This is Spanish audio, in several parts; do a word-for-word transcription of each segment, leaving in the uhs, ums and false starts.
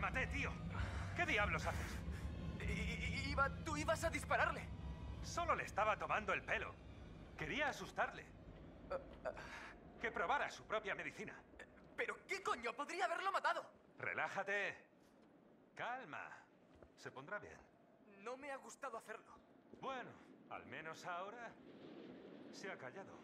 maté, tío. ¿Qué diablos haces? I- Iba... Tú ibas a dispararle. Solo le estaba tomando el pelo. Quería asustarle. Que probara su propia medicina. ¿Pero qué coño? Podría haberlo matado. Relájate. Calma. Se pondrá bien. No me ha gustado hacerlo. Bueno, al menos ahora se ha callado.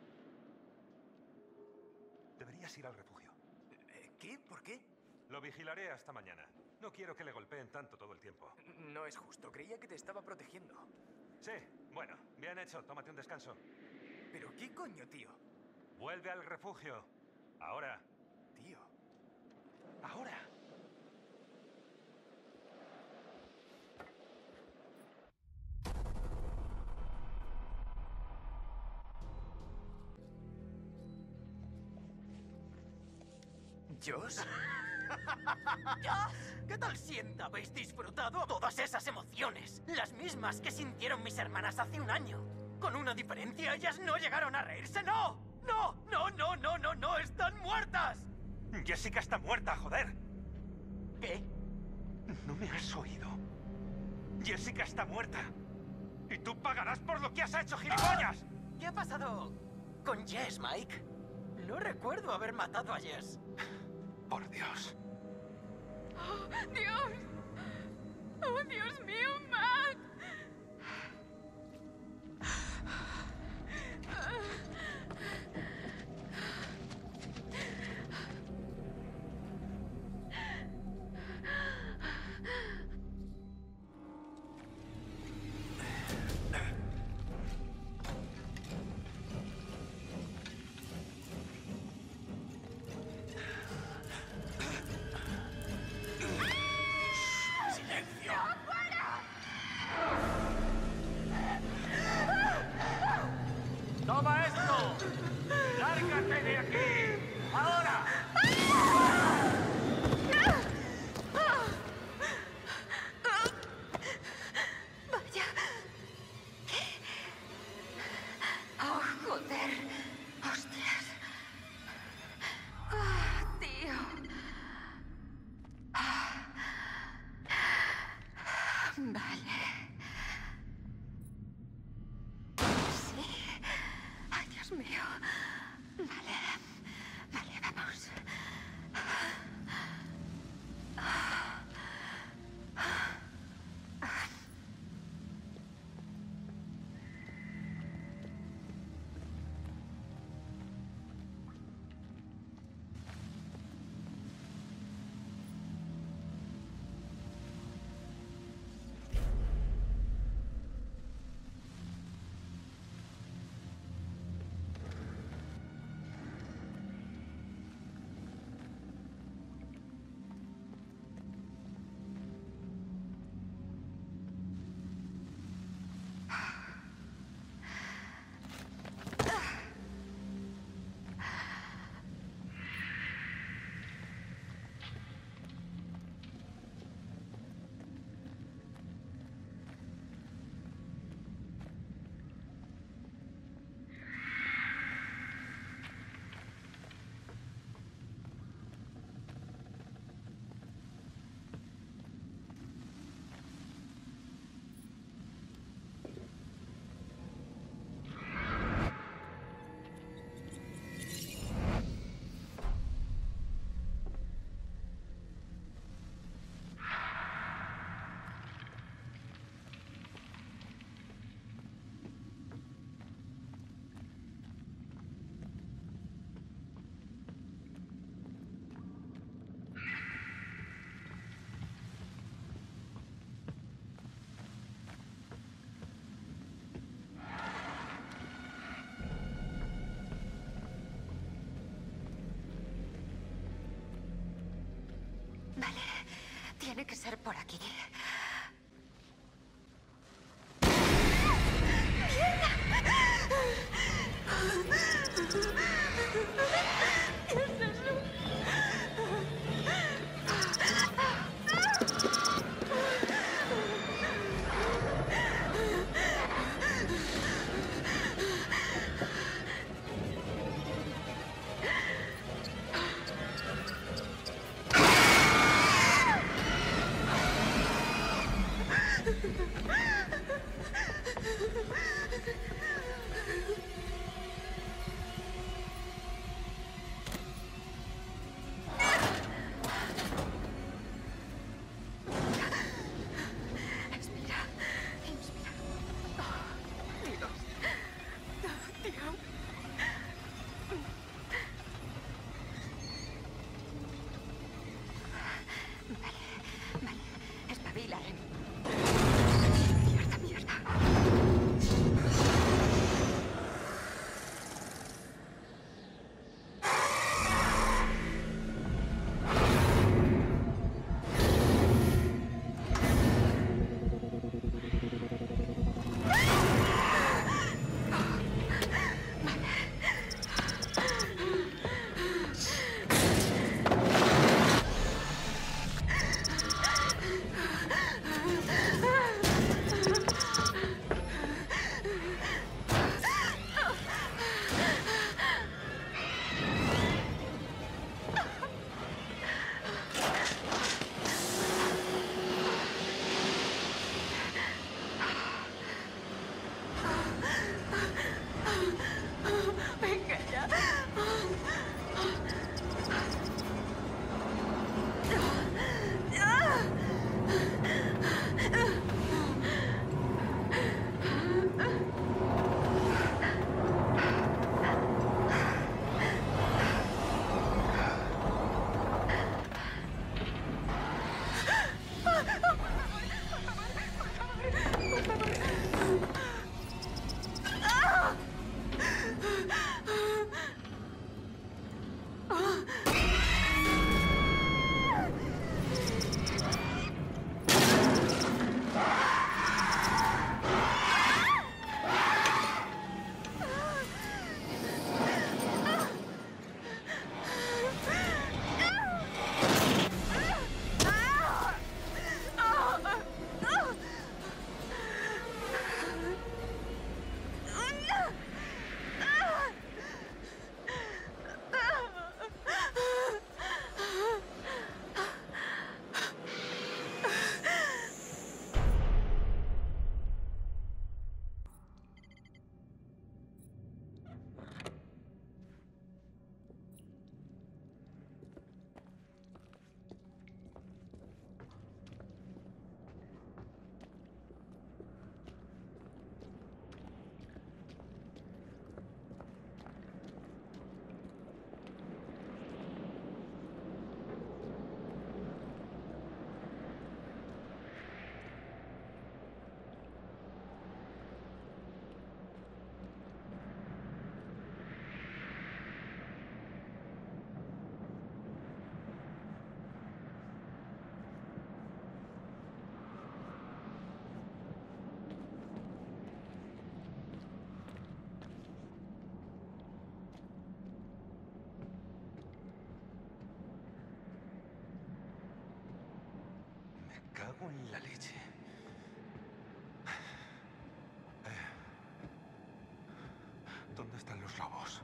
Deberías ir al refugio. Eh, ¿Qué? ¿Por qué? Lo vigilaré hasta mañana. No quiero que le golpeen tanto todo el tiempo. No es justo. Creía que te estaba protegiendo. Sí, bueno, bien hecho. Tómate un descanso. ¿Pero qué coño, tío? Vuelve al refugio. Ahora. Tío. Ahora. ¿Josh? ¡Josh! ¿Qué tal sienta? ¿Habéis disfrutado todas esas emociones? Las mismas que sintieron mis hermanas hace un año. Con una diferencia, ellas no llegaron a reírse. ¡No! ¡No! ¡No, no, no, no, no! ¡Están muertas! Jessica está muerta, joder. ¿Qué? No me has oído. Jessica está muerta. Y tú pagarás por lo que has hecho, gilipollas. ¿Qué ha pasado con Jess, Mike? No recuerdo haber matado a Jess. Por Dios. ¡Oh, Dios! ¡Oh, Dios mío, Matt! ¡Toma esto! ¡Lárgate de aquí! ¡Ahora! Vaya. ¿Qué? Oh, joder. Hostias. Ah, tío. Ah. Vale. Sí. Ay, Dios mío. Vale. Vale, vamos. Vale. Tiene que ser por aquí. cago en la leche. Eh, ¿Dónde están los lobos?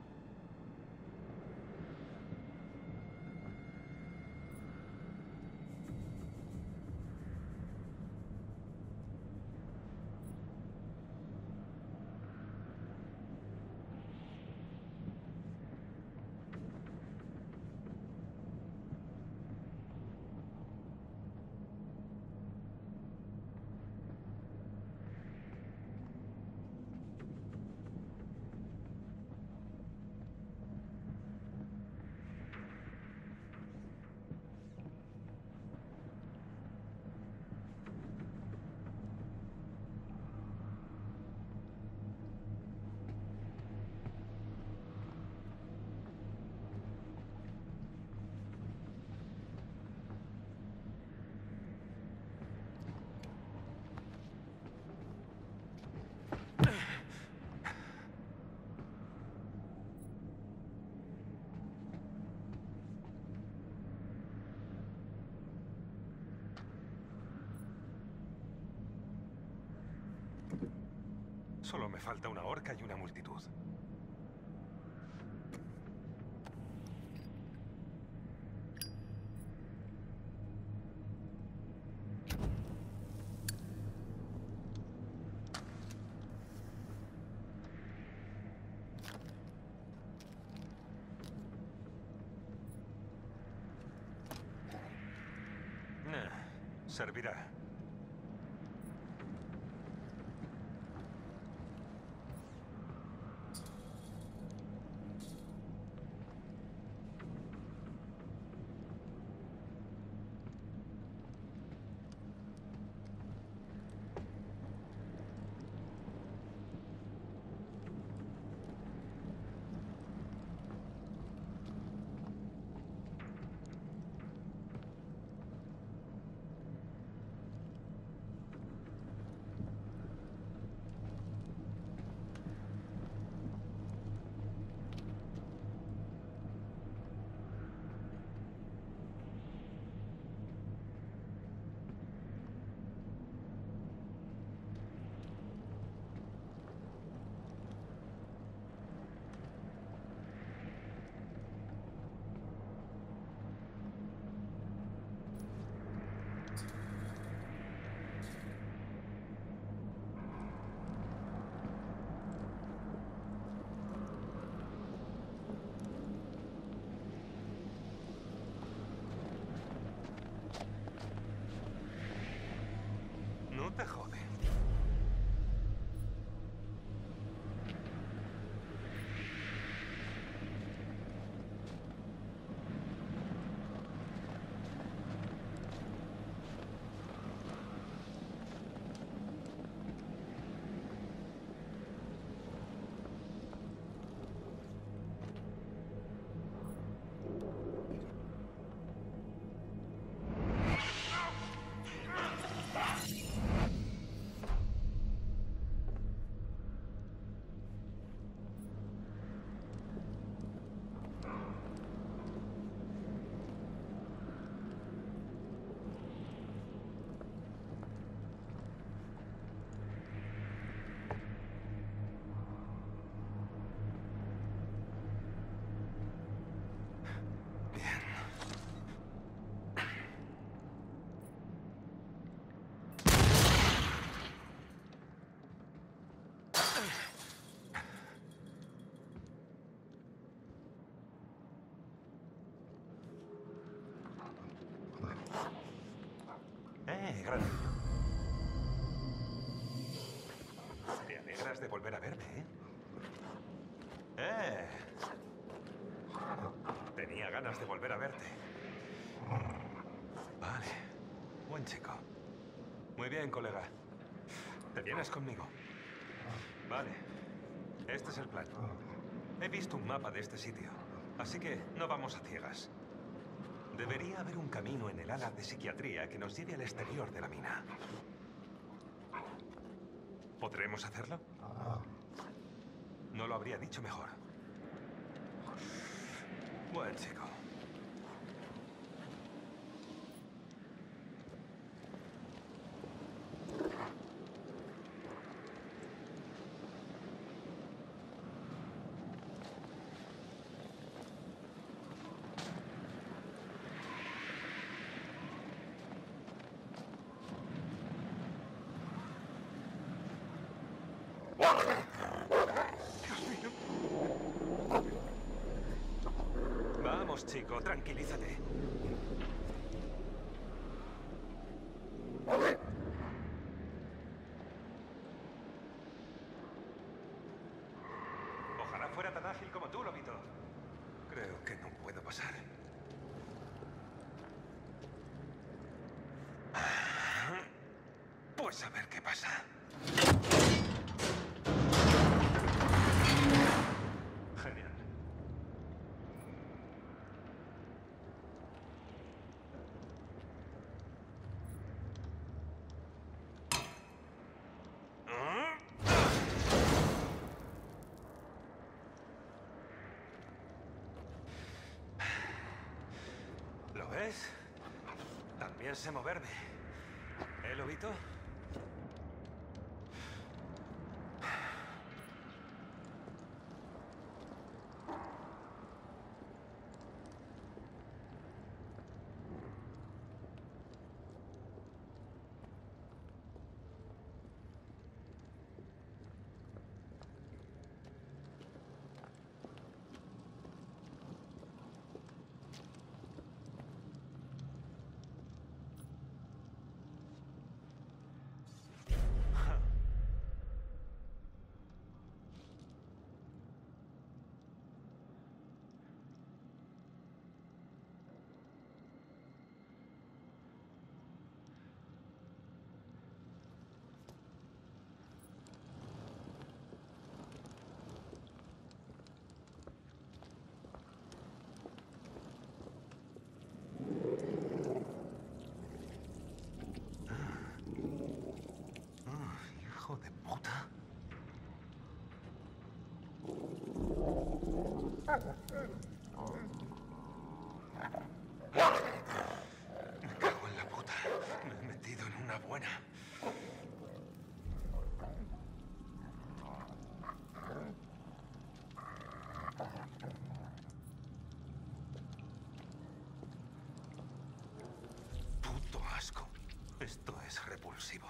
Solo me falta una horca y una multitud. Nah, servirá. No te jode. Eh, grande. Te alegras de volver a verme, ¿eh? Eh. Tenía ganas de volver a verte. Vale. Buen chico. Muy bien, colega. ¿Te vienes conmigo? Vale. Este es el plan. He visto un mapa de este sitio, así que no vamos a ciegas. Debería haber un camino en el ala de psiquiatría que nos lleve al exterior de la mina. ¿Podremos hacerlo? No lo habría dicho mejor. Buen chico. Vamos, chico, tranquilízate. Ojalá fuera tan ágil como tú, Lobito. Creo que no puedo pasar. Pues a ver qué pasa. Genial. ¿Lo ves? También sé moverme. ¿Eh, Lobito? Hijo de puta. Me cago en la puta. Me he metido en una buena. Puto asco. Esto es repulsivo.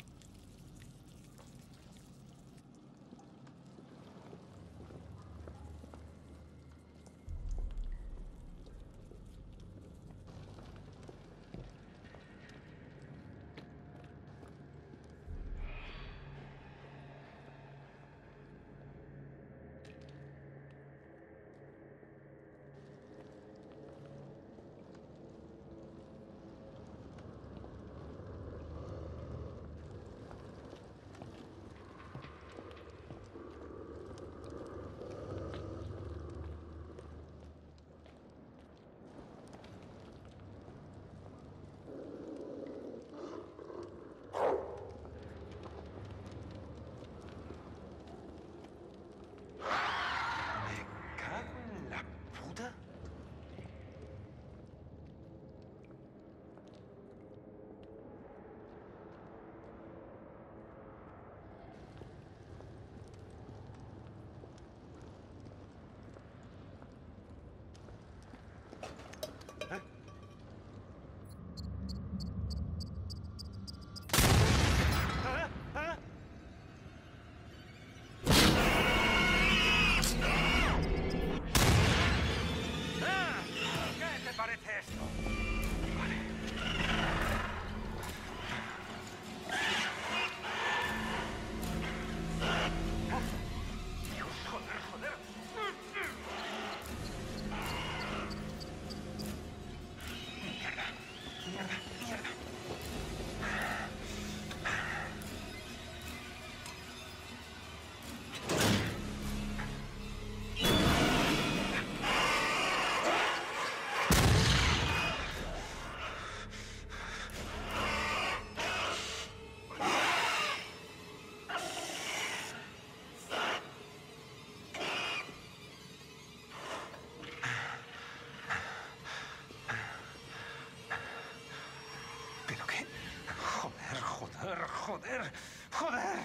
¡Joder! ¡Joder!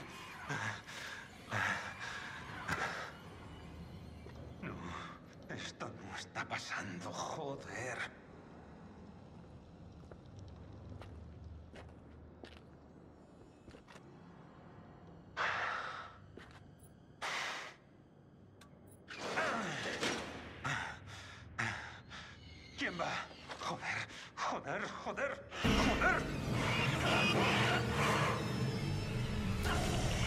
No, esto no está pasando, joder. Va. Joder, joder, joder, joder.